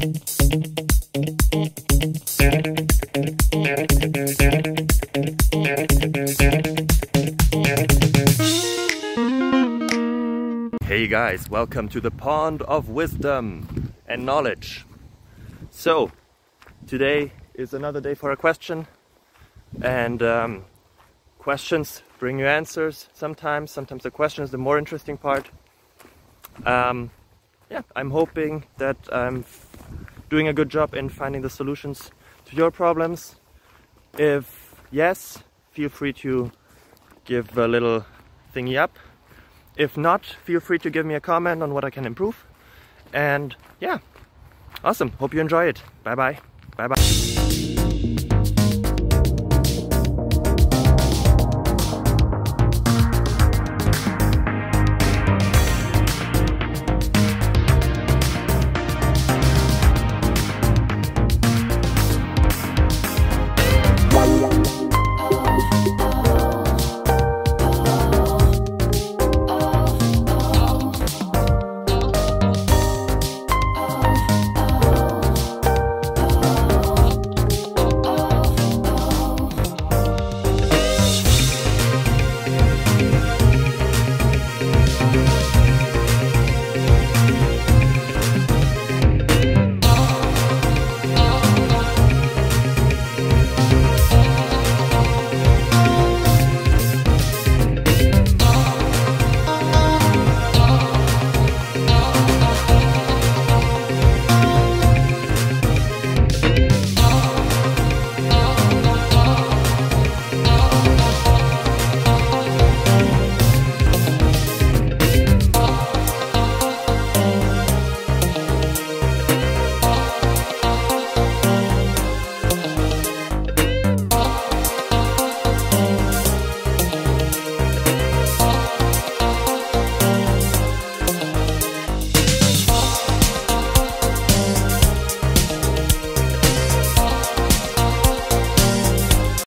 Hey guys, welcome to the pond of wisdom and knowledge. So, today is another day for a question, and questions bring you answers sometimes the question is the more interesting part. Yeah, I'm hoping that I'm doing a good job in finding the solutions to your problems. If yes, feel free to give a little thingy up. If not, feel free to give me a comment on what I can improve. And yeah, awesome. Hope you enjoy it. Bye bye. Bye bye.